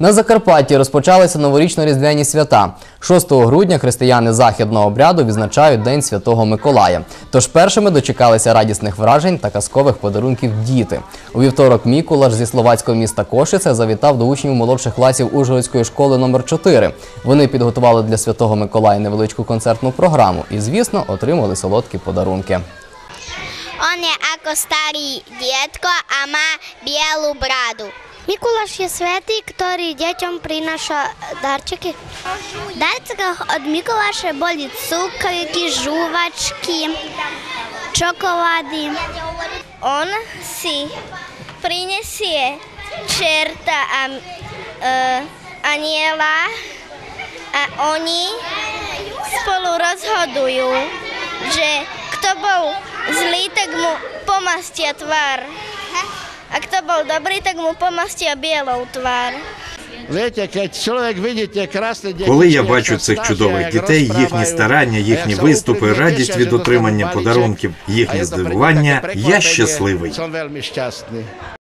На Закарпатті розпочалися новорічно-різдвяні свята. 6 грудня християни західного обряду відзначають День Святого Миколая. Тож першими дочекалися радісних вражень та казкових подарунків діти. У вівторок Мікулаш зі словацького міста Кошице завітав до учнів молодших класів Ужгородської школи номер 4. Вони підготували для Святого Миколая невеличку концертну програму і, звісно, отримали солодкі подарунки. On je ako starý djetko, a má bijelu bradu. Mikuláš je svätý, ktorý deťom prináša darčeky. Darčekách od Mikuláša boli cukriky, žúvačky, čokolády. On si prinesie čerta a aniela a oni spolu rozhodujú, že kto bol zlý, tak mu pomastia tvár. A kto bol dobrý, tak mu pomastia білою твар. Коли я бачу цих чудових дітей, їхні старання, їхні виступи, радість від отримання подарунків, їхнє здивування, я щасливий.